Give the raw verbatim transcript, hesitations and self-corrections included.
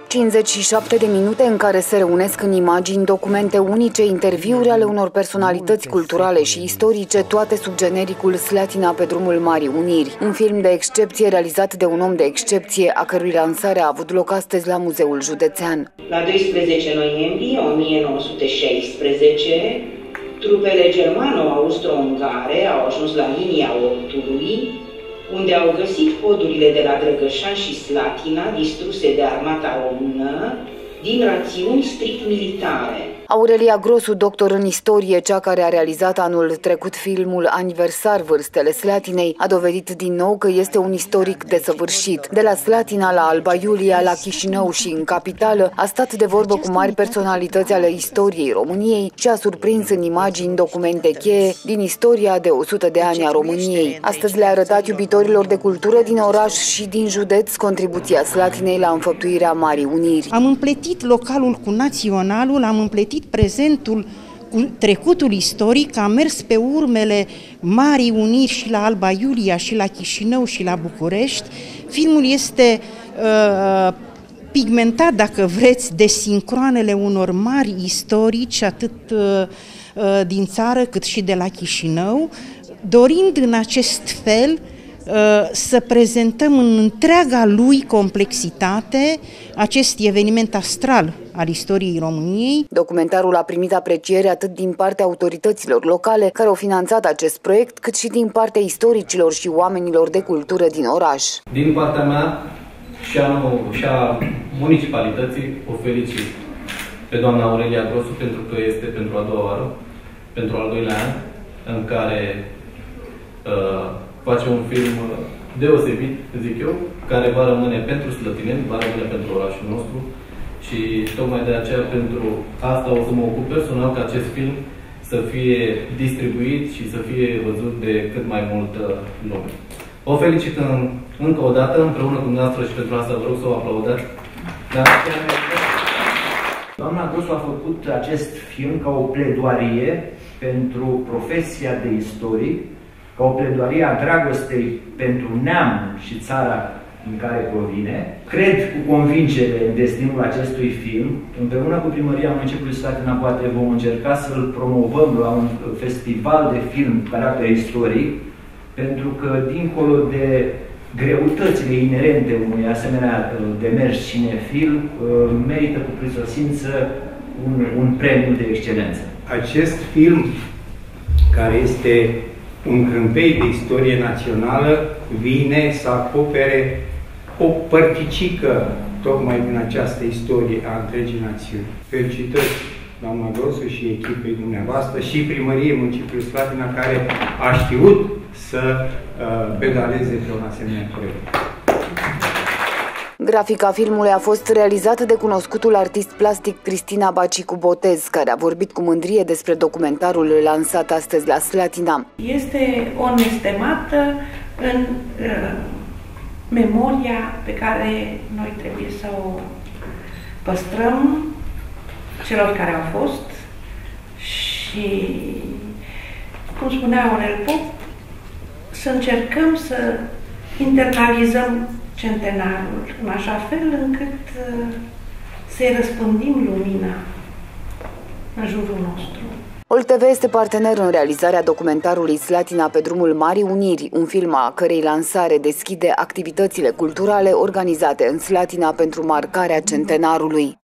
cincizeci și șapte de minute în care se reunesc în imagini, documente unice, interviuri ale unor personalități culturale și istorice, toate sub genericul Slatina pe drumul Marii Uniri. Un film de excepție realizat de un om de excepție, a cărui lansare a avut loc astăzi la Muzeul Județean. La doisprezece noiembrie o mie nouă sute șaisprezece, trupele germano-austro-ungare au ajuns la linia Optului, unde au găsit podurile de la Drăgășan și Slatina distruse de armata română din rațiuni strict militare. Aurelia Grosu, doctor în istorie, cea care a realizat anul trecut filmul Aniversar Vârstele Slatinei, a dovedit din nou că este un istoric desăvârșit. De la Slatina la Alba Iulia, la Chișinău și în capitală, a stat de vorbă cu mari personalități ale istoriei României și a surprins în imagini documente cheie din istoria de o sută de ani a României. Astăzi le-a arătat iubitorilor de cultură din oraș și din județ contribuția Slatinei la înfăptuirea Marii Uniri. Am împletit localul cu naționalul, am împletit prezentul cu trecutul istoric, am mers pe urmele Marii Uniri și la Alba Iulia și la Chișinău și la București. Filmul este uh, pigmentat, dacă vreți, de sincroanele unor mari istorici, atât uh, din țară cât și de la Chișinău, dorind în acest fel să prezentăm în întreaga lui complexitate acest eveniment astral al istoriei României. Documentarul a primit apreciere atât din partea autorităților locale care au finanțat acest proiect, cât și din partea istoricilor și oamenilor de cultură din oraș. Din partea mea și a, și a municipalității o felicit pe doamna Aurelia Grosu pentru că este pentru a doua oară, pentru al doilea an, în care uh, face un film deosebit, zic eu, care va rămâne pentru slătineni, va rămâne pentru orașul nostru și tocmai de aceea pentru asta o să mă ocup personal ca acest film să fie distribuit și să fie văzut de cât mai multă lume. O felicit în, încă o dată împreună cu dumneavoastră și pentru asta vă rog să o aplaudați. Dar chiar... Doamna Grosu a făcut acest film ca o pledoarie pentru profesia de istoric, ca o pledoarie a dragostei pentru neam și țara în care provine. Cred cu convingere în destinul acestui film. Împreună cu Primăria Municipiului Slatina poate vom încerca să-l promovăm la un festival de film cu caracter istoric, pentru că dincolo de greutățile inerente unui asemenea demers cinefil, merită cu prisosință un, un premiu de excelență. Acest film, care este un crâmpei de istorie națională, vine să acopere o părticică tocmai din această istorie a întregii națiuni. Felicitări, doamna Grosu și echipei dumneavoastră și Primăriei Municipiului Slatina, care a știut să uh, pedaleze pe un asemenea proiect. Grafica filmului a fost realizată de cunoscutul artist plastic Cristina Bacicu Botez, care a vorbit cu mândrie despre documentarul lansat astăzi la Slatina. Este o nestemată în uh, memoria pe care noi trebuie să o păstrăm celor care au fost și, cum spunea Aurel Pop, să încercăm să internalizăm centenarul, în așa fel încât să-i răspândim lumina în jurul nostru. Ol T V este partener în realizarea documentarului Slatina pe drumul Marii Uniri, un film a cărei lansare deschide activitățile culturale organizate în Slatina pentru marcarea centenarului.